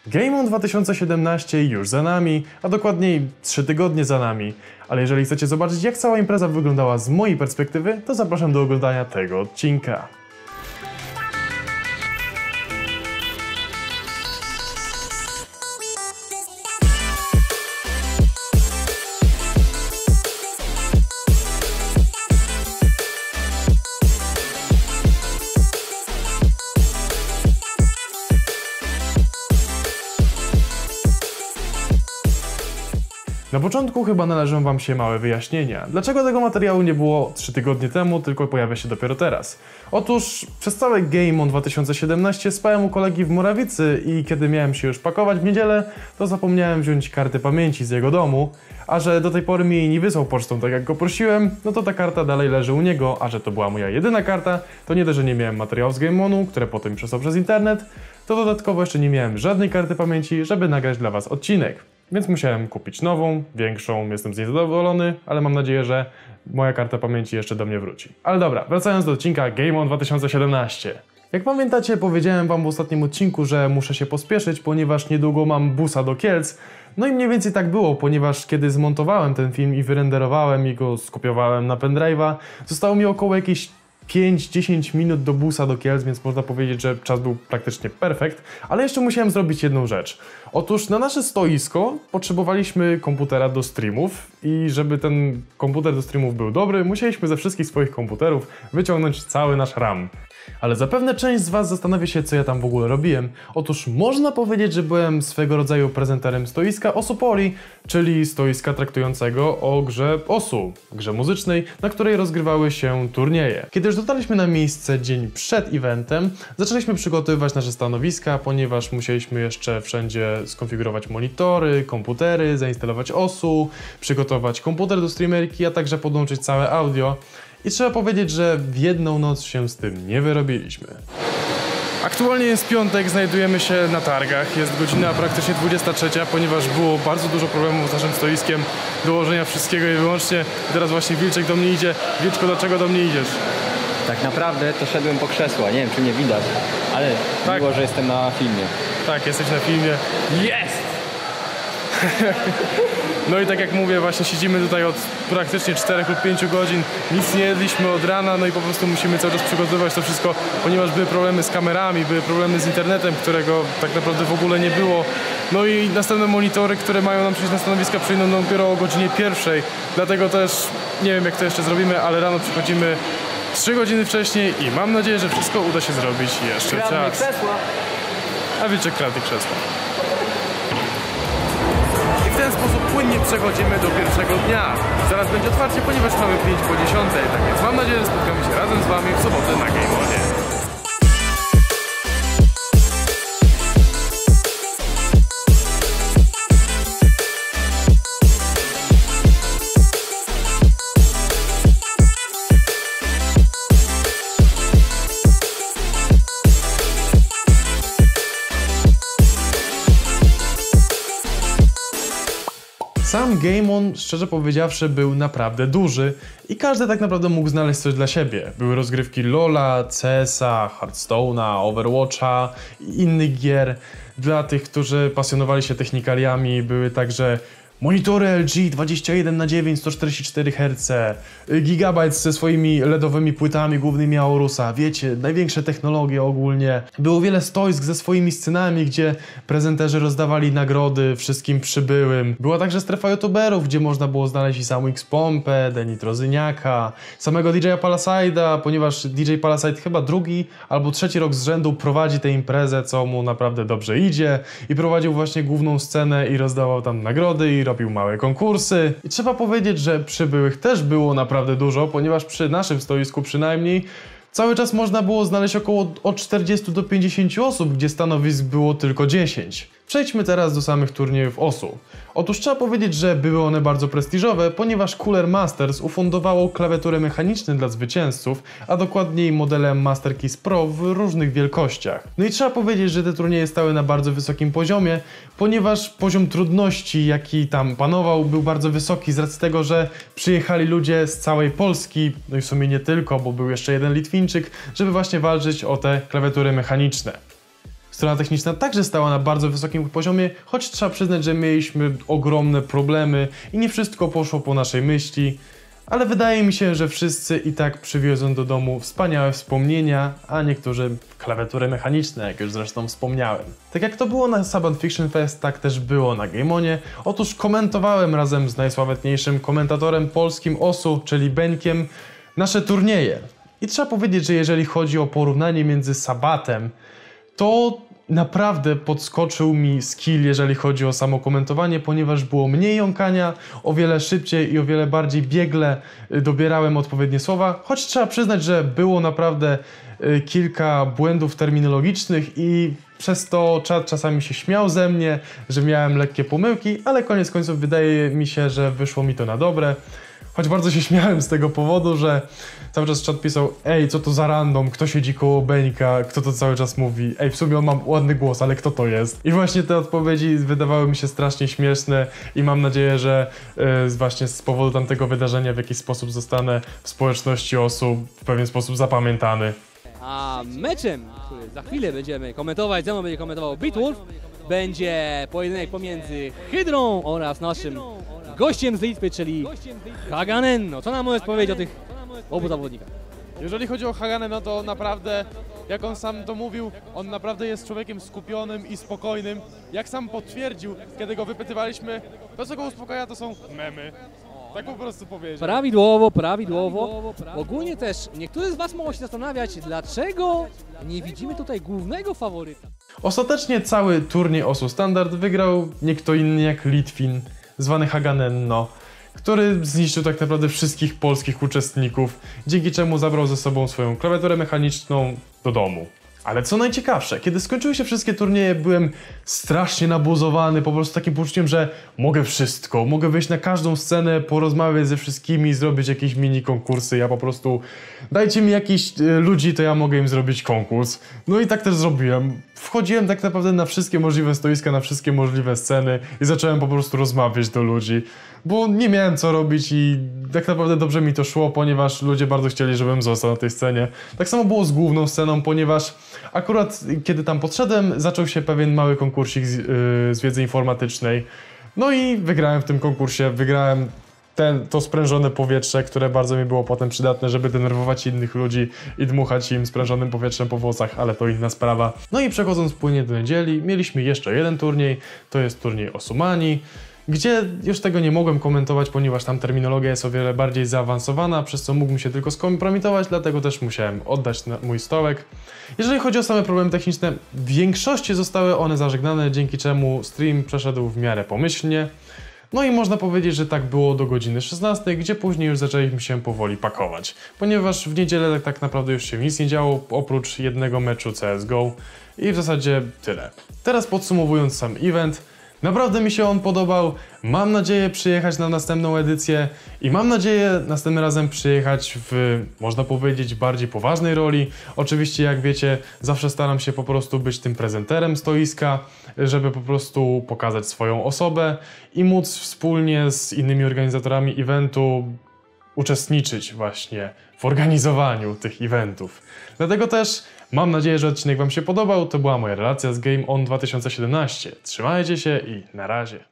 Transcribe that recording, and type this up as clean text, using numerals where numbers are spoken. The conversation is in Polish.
Game On 2017 już za nami, a dokładniej 3 tygodnie za nami. Ale jeżeli chcecie zobaczyć, jak cała impreza wyglądała z mojej perspektywy, to zapraszam do oglądania tego odcinka. Na początku chyba należą wam się małe wyjaśnienia. Dlaczego tego materiału nie było 3 tygodnie temu, tylko pojawia się dopiero teraz? Otóż przez cały Game On 2017 spałem u kolegi w Morawicy i kiedy miałem się już pakować w niedzielę, to zapomniałem wziąć karty pamięci z jego domu, a że do tej pory mi jej nie wysłał pocztą tak jak go prosiłem, no to ta karta dalej leży u niego, a że to była moja jedyna karta, to nie dość, że nie miałem materiałów z Game Onu, które potem przesłał przez internet, to dodatkowo jeszcze nie miałem żadnej karty pamięci, żeby nagrać dla was odcinek. Więc musiałem kupić nową, większą, jestem z niej zadowolony, ale mam nadzieję, że moja karta pamięci jeszcze do mnie wróci. Ale dobra, wracając do odcinka Game On 2017. Jak pamiętacie, powiedziałem wam w ostatnim odcinku, że muszę się pospieszyć, ponieważ niedługo mam busa do Kielc. No i mniej więcej tak było, ponieważ kiedy zmontowałem ten film i wyrenderowałem i go skopiowałem na pendrive'a, zostało mi około jakieś 5-10 minut do busa do Kielc, więc można powiedzieć, że czas był praktycznie perfekt, ale jeszcze musiałem zrobić jedną rzecz. Otóż na nasze stoisko potrzebowaliśmy komputera do streamów i żeby ten komputer do streamów był dobry, musieliśmy ze wszystkich swoich komputerów wyciągnąć cały nasz RAM. Ale zapewne część z was zastanawia się, co ja tam w ogóle robiłem. Otóż można powiedzieć, że byłem swego rodzaju prezenterem stoiska Osupoli, czyli stoiska traktującego o grze Osu, grze muzycznej, na której rozgrywały się turnieje. Kiedy już dotarliśmy na miejsce dzień przed eventem, zaczęliśmy przygotowywać nasze stanowiska, ponieważ musieliśmy jeszcze wszędzie skonfigurować monitory, komputery, zainstalować Osu, przygotować komputer do streamerki, a także podłączyć całe audio. I trzeba powiedzieć, że w jedną noc się z tym nie wyrobiliśmy. Aktualnie jest piątek, znajdujemy się na targach, jest godzina praktycznie 23, ponieważ było bardzo dużo problemów z naszym stoiskiem, dołożenia wszystkiego i wyłącznie. Teraz właśnie Wilczek do mnie idzie. Wilczko, dlaczego do mnie idziesz? Tak naprawdę to szedłem po krzesła, nie wiem czy mnie widać, ale tak. Miło, że jestem na filmie. Tak, jesteś na filmie. Jest! No i tak jak mówię, właśnie siedzimy tutaj od praktycznie 4 lub 5 godzin, nic nie jedliśmy od rana, no i po prostu musimy cały czas przygotowywać to wszystko, ponieważ były problemy z kamerami, były problemy z internetem, którego tak naprawdę w ogóle nie było. No i następne monitory, które mają nam przyjść na stanowiska, przyjdą dopiero o godzinie 1, dlatego też nie wiem jak to jeszcze zrobimy, ale rano przychodzimy 3 godziny wcześniej i mam nadzieję, że wszystko uda się zrobić jeszcze czas. Krzesła. A Wilczek kradnie krzesła. I w ten sposób płynnie przechodzimy do pierwszego dnia. Zaraz będzie otwarcie, ponieważ mamy 5 po 10, tak więc mam nadzieję, że spotkamy się razem z wami w sobotę na Game Onie. Sam Game On, szczerze powiedziawszy, był naprawdę duży i każdy tak naprawdę mógł znaleźć coś dla siebie. Były rozgrywki LoL'a, CS-a, Hearthstone'a, Overwatcha i innych gier. Dla tych, którzy pasjonowali się technikaliami, były także monitory LG 21:9, 144 Hz, Gigabyte ze swoimi LEDowymi płytami głównymi Aurusa, wiecie, największe technologie ogólnie. Było wiele stoisk ze swoimi scenami, gdzie prezenterzy rozdawali nagrody wszystkim przybyłym. Była także strefa youtuberów, gdzie można było znaleźć i samą X-Pompę, Denitrozyniaka, samego DJ-a Palaside'a, ponieważ DJ Palaside chyba 2. albo 3. rok z rzędu prowadzi tę imprezę, co mu naprawdę dobrze idzie i prowadził właśnie główną scenę i rozdawał tam nagrody i robił małe konkursy. I trzeba powiedzieć, że przybyłych też było naprawdę dużo, ponieważ przy naszym stoisku przynajmniej cały czas można było znaleźć około od 40 do 50 osób, gdzie stanowisk było tylko 10. Przejdźmy teraz do samych turniejów Osu. Otóż trzeba powiedzieć, że były one bardzo prestiżowe, ponieważ Cooler Masters ufundowało klawiatury mechaniczne dla zwycięzców, a dokładniej modele Master Keys Pro w różnych wielkościach. No i trzeba powiedzieć, że te turnieje stały na bardzo wysokim poziomie, ponieważ poziom trudności, jaki tam panował, był bardzo wysoki z racji tego, że przyjechali ludzie z całej Polski, no i w sumie nie tylko, bo był jeszcze jeden Litwińczyk, żeby właśnie walczyć o te klawiatury mechaniczne. Z Strona techniczna także stała na bardzo wysokim poziomie, choć trzeba przyznać, że mieliśmy ogromne problemy i nie wszystko poszło po naszej myśli. Ale wydaje mi się, że wszyscy i tak przywiozą do domu wspaniałe wspomnienia, a niektórzy klawiatury mechaniczne, jak już zresztą wspomniałem. Tak jak to było na Saban Fiction Fest, tak też było na GameOnie. Otóż komentowałem razem z najsławetniejszym komentatorem polskim OSU, czyli Beńkiem, nasze turnieje. I trzeba powiedzieć, że jeżeli chodzi o porównanie między Sabatem, to naprawdę podskoczył mi skill, jeżeli chodzi o samo komentowanie, ponieważ było mniej jąkania, o wiele szybciej i o wiele bardziej biegle dobierałem odpowiednie słowa, choć trzeba przyznać, że było naprawdę kilka błędów terminologicznych i przez to czat czasami się śmiał ze mnie, że miałem lekkie pomyłki, ale koniec końców wydaje mi się, że wyszło mi to na dobre. Choć bardzo się śmiałem z tego powodu, że cały czas czat pisał: ej, co to za random, kto siedzi koło Beńka, kto to cały czas mówi, ej, w sumie on ma ładny głos, ale kto to jest? I właśnie te odpowiedzi wydawały mi się strasznie śmieszne i mam nadzieję, że właśnie z powodu tamtego wydarzenia w jakiś sposób zostanę w społeczności osób w pewien sposób zapamiętany. A meczem, który za chwilę będziemy komentować, ze mną będzie komentował Beatwolf, będzie pojedynek pomiędzy Hydrą oraz naszym gościem z Litwy, czyli Haganen. No, co nam możesz powiedzieć o tych obu zawodnikach? Jeżeli chodzi o Haganena, to naprawdę, jak on sam to mówił, on naprawdę jest człowiekiem skupionym i spokojnym. Jak sam potwierdził, kiedy go wypytywaliśmy, to co go uspokaja, to są memy. Tak po prostu powiedział. Prawidłowo, prawidłowo. Ogólnie też niektórzy z Was mogą się zastanawiać, dlaczego nie widzimy tutaj głównego faworyta. Ostatecznie cały turniej OSU Standard wygrał nie kto inny jak Litwin, zwany Haganenno, który zniszczył tak naprawdę wszystkich polskich uczestników, dzięki czemu zabrał ze sobą swoją klawiaturę mechaniczną do domu. Ale co najciekawsze, kiedy skończyły się wszystkie turnieje, byłem strasznie nabuzowany, po prostu takim poczuciem, że mogę wszystko, mogę wyjść na każdą scenę, porozmawiać ze wszystkimi, zrobić jakieś mini konkursy, ja po prostu dajcie mi jakichś ludzi, to ja mogę im zrobić konkurs. No i tak też zrobiłem. Wchodziłem tak naprawdę na wszystkie możliwe stoiska, na wszystkie możliwe sceny i zacząłem po prostu rozmawiać do ludzi, bo nie miałem co robić i tak naprawdę dobrze mi to szło, ponieważ ludzie bardzo chcieli, żebym został na tej scenie. Tak samo było z główną sceną, ponieważ akurat kiedy tam podszedłem, zaczął się pewien mały konkursik z wiedzy informatycznej. No i wygrałem w tym konkursie, wygrałem to sprężone powietrze, które bardzo mi było potem przydatne, żeby denerwować innych ludzi i dmuchać im sprężonym powietrzem po włosach, ale to inna sprawa. No i przechodząc płynnie do niedzieli, mieliśmy jeszcze jeden turniej, to jest turniej Osumani, gdzie już tego nie mogłem komentować, ponieważ tam terminologia jest o wiele bardziej zaawansowana, przez co mógłbym się tylko skompromitować, dlatego też musiałem oddać mój stołek. Jeżeli chodzi o same problemy techniczne, w większości zostały one zażegnane, dzięki czemu stream przeszedł w miarę pomyślnie. No i można powiedzieć, że tak było do godziny 16, gdzie później już zaczęliśmy się powoli pakować. Ponieważ w niedzielę tak naprawdę już się nic nie działo, oprócz jednego meczu CSGO i w zasadzie tyle. Teraz podsumowując sam event, naprawdę mi się on podobał, mam nadzieję przyjechać na następną edycję i mam nadzieję następnym razem przyjechać w, można powiedzieć, bardziej poważnej roli. Oczywiście, jak wiecie, zawsze staram się po prostu być tym prezenterem stoiska, żeby po prostu pokazać swoją osobę i móc wspólnie z innymi organizatorami eventu uczestniczyć właśnie w organizowaniu tych eventów. Dlatego też mam nadzieję, że odcinek Wam się podobał. To była moja relacja z Game On 2017. Trzymajcie się i na razie.